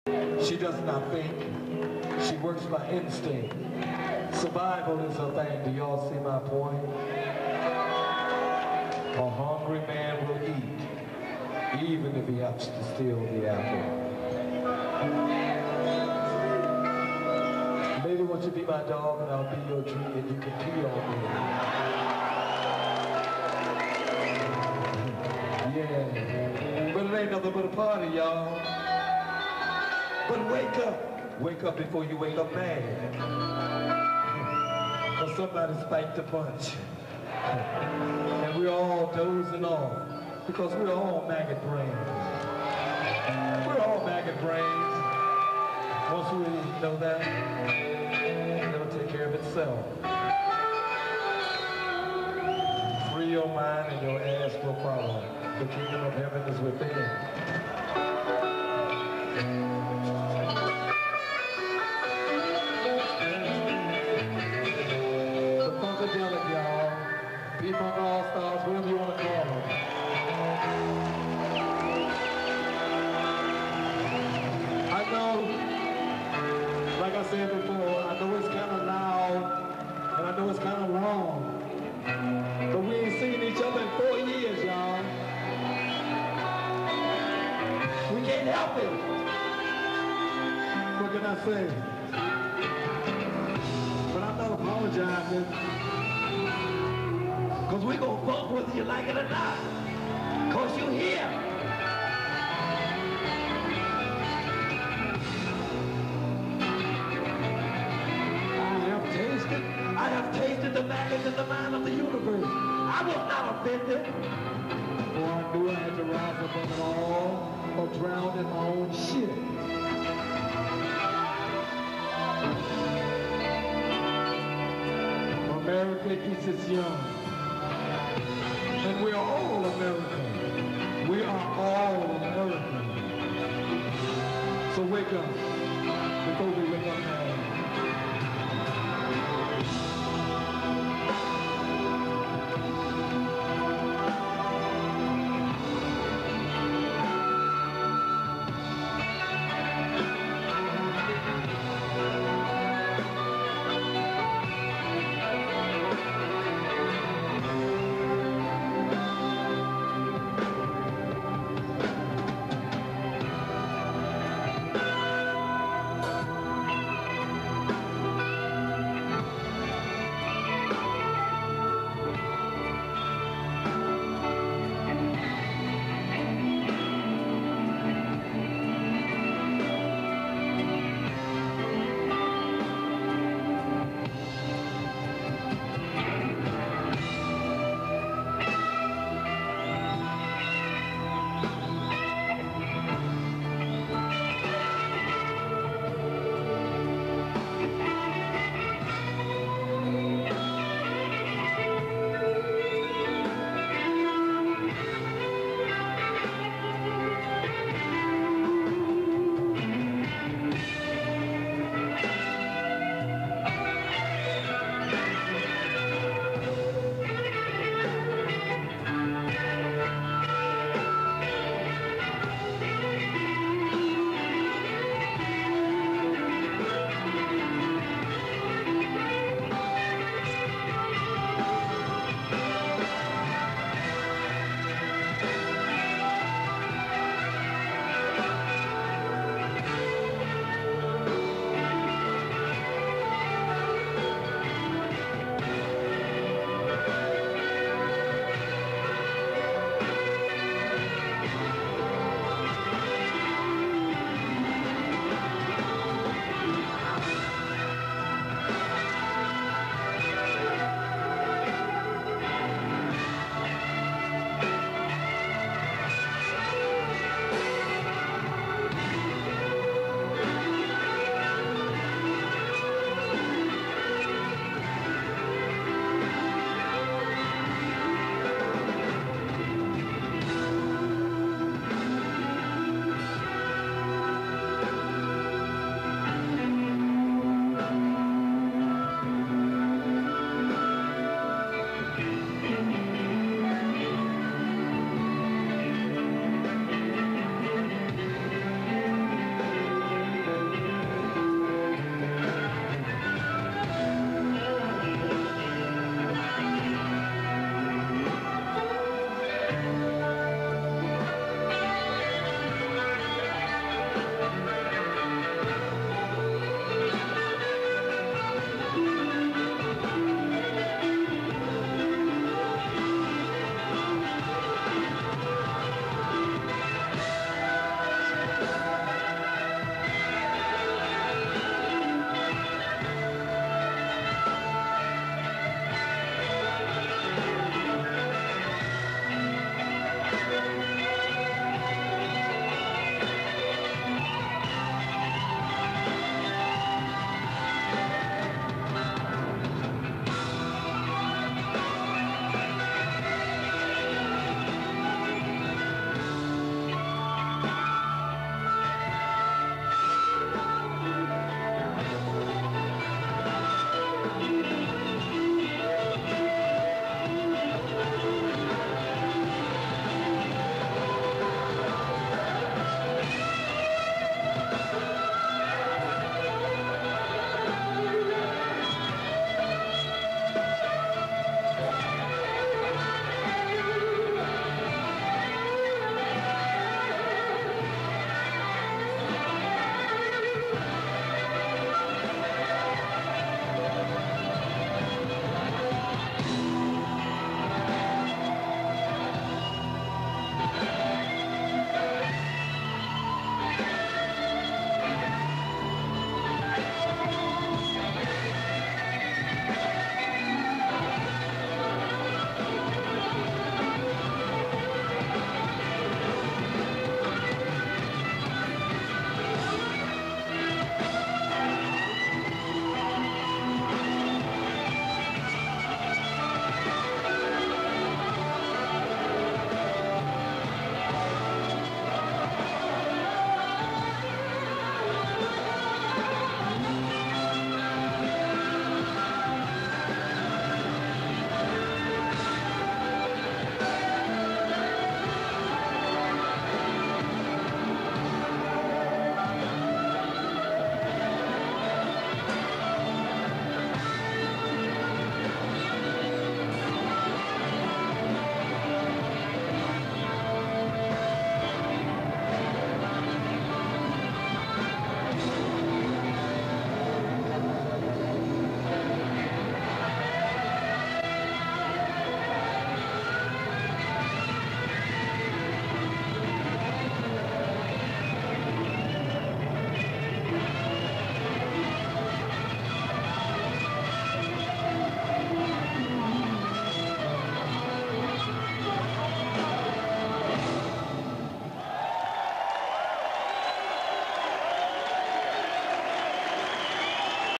She does not think. She works by instinct. Survival is her thing. Do y'all see my point? A hungry man will eat, even if he has to steal the apple. Maybe won't you be my dog and I'll be your tree and you can pee on me. Yeah. But it ain't nothing but a party, y'all. But wake up. Wake up before you wake up mad. Cause somebody spiked a punch. And we're all dozing off. Because we're all maggot brains. We're all maggot brains. Once we know that, it'll take care of itself. Free your mind and your ass will follow. The kingdom of heaven is within. The Funkadelic, y'all. P-Funk All-Stars, whatever you want to call them. I know, like I said before, I know it's kind of loud, and I know it's kind of wrong. But we ain't seen each other in 4 years, y'all. We can't help it. What can I say? But I'm not apologizing. Because we gonna fuck whether you like it or not. Because you're here. I have tasted the maggots in the mind of the universe. I was not offended. For I knew I had to rise above it all or drown in my own shit. America eats its young. And we are all American. We are all American. So wake up before we wake up now.